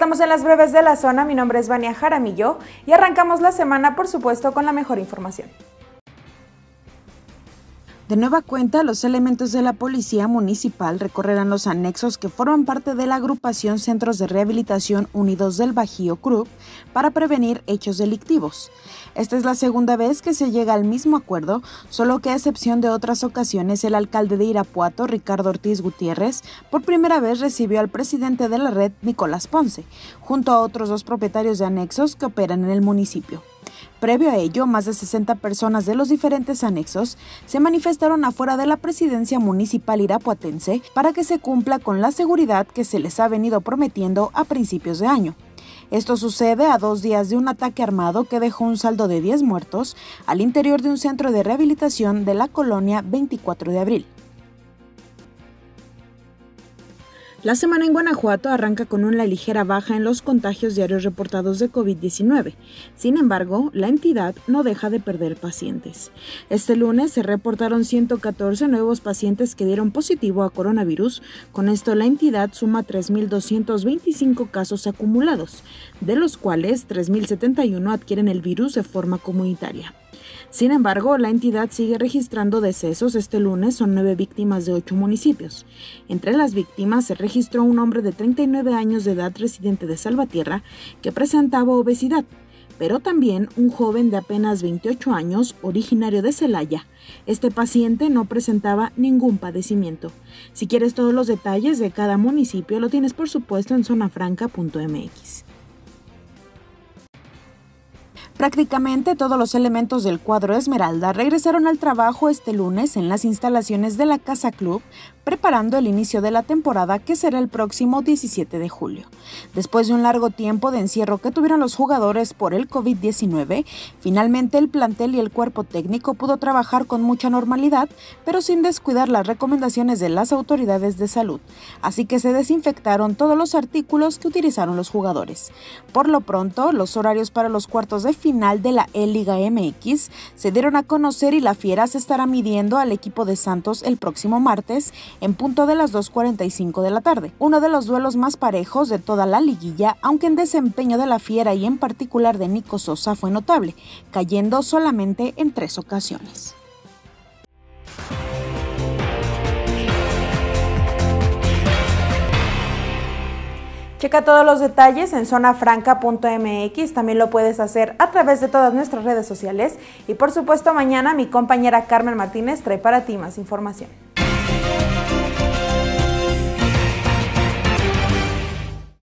Estamos en las breves de la zona, mi nombre es Vania Jaramillo y arrancamos la semana, por supuesto, con la mejor información. De nueva cuenta, los elementos de la Policía Municipal recorrerán los anexos que forman parte de la agrupación Centros de Rehabilitación Unidos del Bajío CRUB para prevenir hechos delictivos. Esta es la segunda vez que se llega al mismo acuerdo, solo que a excepción de otras ocasiones, el alcalde de Irapuato, Ricardo Ortiz Gutiérrez, por primera vez recibió al presidente de la red, Nicolás Ponce, junto a otros dos propietarios de anexos que operan en el municipio. Previo a ello, más de 60 personas de los diferentes anexos se manifestaron afuera de la presidencia municipal irapuatense para que se cumpla con la seguridad que se les ha venido prometiendo a principios de año. Esto sucede a 2 días de un ataque armado que dejó un saldo de 10 muertos al interior de un centro de rehabilitación de la colonia 24 de abril. La semana en Guanajuato arranca con una ligera baja en los contagios diarios reportados de COVID-19. Sin embargo, la entidad no deja de perder pacientes. Este lunes se reportaron 114 nuevos pacientes que dieron positivo a coronavirus. Con esto, la entidad suma 3.225 casos acumulados, de los cuales 3.071 adquieren el virus de forma comunitaria. Sin embargo, la entidad sigue registrando decesos. Este lunes son 9 víctimas de 8 municipios. Entre las víctimas se registró un hombre de 39 años de edad residente de Salvatierra que presentaba obesidad, pero también un joven de apenas 28 años originario de Celaya. Este paciente no presentaba ningún padecimiento. Si quieres todos los detalles de cada municipio, lo tienes por supuesto en zonafranca.mx. Prácticamente todos los elementos del cuadro Esmeralda regresaron al trabajo este lunes en las instalaciones de la Casa Club, preparando el inicio de la temporada que será el próximo 17 de julio. Después de un largo tiempo de encierro que tuvieron los jugadores por el COVID-19, finalmente el plantel y el cuerpo técnico pudo trabajar con mucha normalidad, pero sin descuidar las recomendaciones de las autoridades de salud, así que se desinfectaron todos los artículos que utilizaron los jugadores. Por lo pronto, los horarios para los cuartos de final de la E-Liga MX se dieron a conocer y la Fiera se estará midiendo al equipo de Santos el próximo martes en punto de las 2:45 de la tarde. Uno de los duelos más parejos de toda la liguilla, aunque en desempeño de la Fiera y en particular de Nico Sosa fue notable, cayendo solamente en 3 ocasiones. Checa todos los detalles en zonafranca.mx, también lo puedes hacer a través de todas nuestras redes sociales y por supuesto mañana mi compañera Carmen Martínez trae para ti más información.